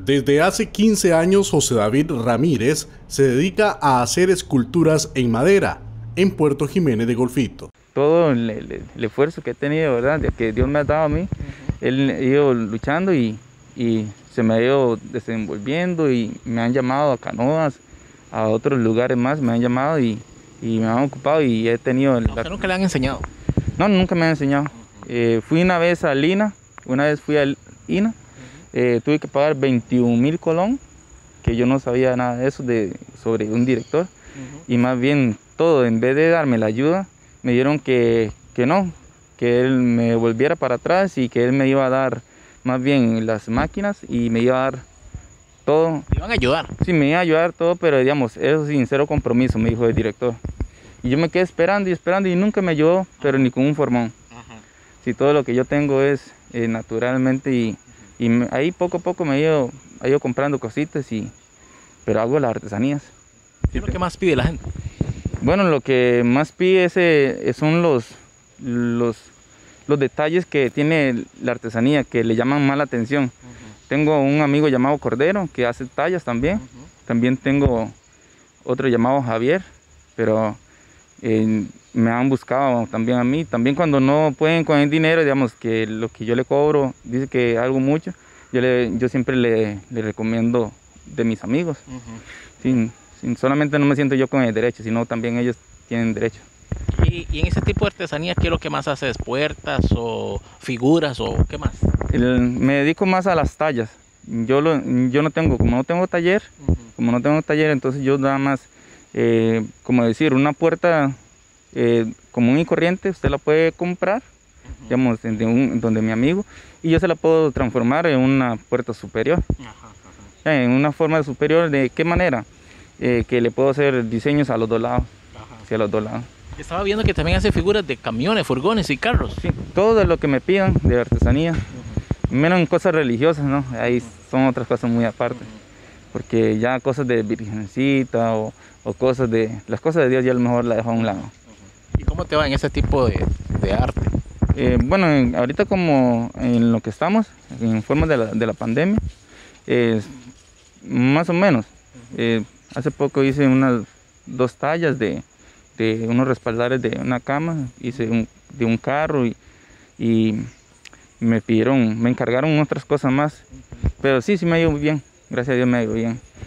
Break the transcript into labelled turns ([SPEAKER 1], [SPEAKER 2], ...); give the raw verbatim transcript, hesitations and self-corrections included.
[SPEAKER 1] Desde hace quince años, José David Ramírez se dedica a hacer esculturas en madera en Puerto Jiménez de Golfito.
[SPEAKER 2] Todo el, el, el esfuerzo que he tenido, ¿verdad?, de que Dios me ha dado a mí, él ha ido luchando y, y se me ha ido desenvolviendo y me han llamado a Canoas, a otros lugares más, me han llamado y, y me han ocupado y he tenido... El,
[SPEAKER 3] ¿A usted nunca le han enseñado?
[SPEAKER 2] No, nunca me han enseñado. Eh, fui una vez a Lina, una vez fui a Lina, eh, tuve que pagar veintiún mil colón, que yo no sabía nada de eso, de, sobre un director, uh-huh. Y más bien todo, en vez de darme la ayuda, me dieron que, que no, que él me volviera para atrás y que él me iba a dar más bien las máquinas y me iba a dar todo.
[SPEAKER 3] ¿Te iban a ayudar?
[SPEAKER 2] Sí, me iba a ayudar todo, pero digamos, eso sin cero compromiso, me dijo el director. Y yo me quedé esperando y esperando y nunca me ayudó, pero ni con un formón. Ajá. Si todo lo que yo tengo es eh, naturalmente y, y me, ahí poco a poco me he ido, he ido comprando cositas, y, pero hago las artesanías.
[SPEAKER 3] ¿Qué es lo que más pide la gente?
[SPEAKER 2] Bueno, lo que más pide es, eh, son los, los, los detalles que tiene la artesanía, que le llaman más la atención. Uh-huh. Tengo un amigo llamado Cordero, que hace tallas también. Uh-huh. También tengo otro llamado Javier, pero eh, me han buscado también a mí. También cuando no pueden con el dinero, digamos que lo que yo le cobro, dice que algo mucho, yo, le, yo siempre le, le recomiendo de mis amigos. Uh-huh. Sí, solamente no me siento yo con el derecho, sino también ellos tienen derecho.
[SPEAKER 3] ¿Y, y en ese tipo de artesanía qué es lo que más haces? ¿Puertas o figuras o qué más?
[SPEAKER 2] El, me dedico más a las tallas. Yo, lo, yo no tengo, como no tengo taller, uh-huh. como no tengo taller, entonces yo nada más, eh, como decir, una puerta eh, común y corriente, usted la puede comprar, uh-huh. digamos, en, de un, donde mi amigo, y yo se la puedo transformar en una puerta superior. Uh-huh, uh-huh. En una forma superior, ¿de qué manera? Eh, que le puedo hacer diseños a los dos lados, hacia los dos lados.
[SPEAKER 3] Estaba viendo que también hace figuras de camiones, furgones y carros.
[SPEAKER 2] Sí, todo lo que me pidan de artesanía, uh-huh. menos en cosas religiosas, ¿no? Ahí uh-huh. son otras cosas muy aparte, uh-huh. porque ya cosas de virgencita o, o cosas de... Las cosas de Dios ya a lo mejor las dejo a un lado.
[SPEAKER 3] Uh-huh. ¿Y cómo te va en ese tipo de, de arte?
[SPEAKER 2] Eh, bueno, en, ahorita como en lo que estamos, en forma de la, de la pandemia, eh, más o menos. Eh, Hace poco hice unas dos tallas de, de unos respaldares de una cama, hice un, de un carro y, y me pidieron, me encargaron otras cosas más. Pero sí, sí me ha ido muy bien, gracias a Dios me ha ido bien.